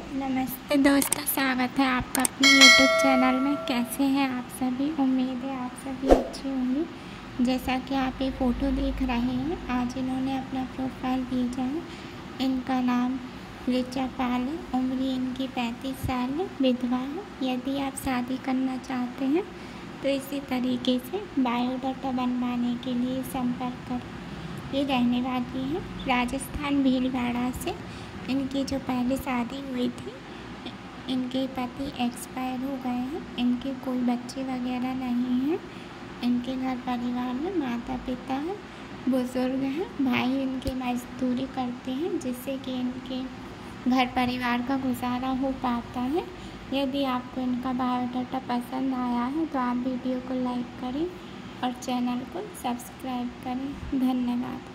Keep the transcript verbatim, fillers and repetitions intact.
नमस्ते दोस्तों, स्वागत है आपका अपने यूट्यूब चैनल में। कैसे हैं आप सभी? उम्मीद है आप सभी अच्छे होंगे। जैसा कि आप ये फ़ोटो देख रहे हैं, आज इन्होंने अपना प्रोफाइल भेजा है। इनका नाम ऋचा पाल है। उम्र इनकी पैंतीस साल है। विधवा है। यदि आप शादी करना चाहते हैं तो इसी तरीके से बायोडाटा बनवाने के लिए संपर्क करें। ये रहने वाली है राजस्थान भीलवाड़ा से। इनकी जो पहले शादी हुई थी, इनके पति एक्सपायर हो गए हैं। इनके कोई बच्चे वगैरह नहीं हैं। इनके घर परिवार में माता पिता हैं, बुज़ुर्ग हैं, भाई इनके मजदूरी करते हैं, जिससे कि इनके घर परिवार का गुजारा हो पाता है। यदि आपको इनका बायोडाटा पसंद आया है तो आप वीडियो को लाइक करें और चैनल को सब्सक्राइब करें। धन्यवाद।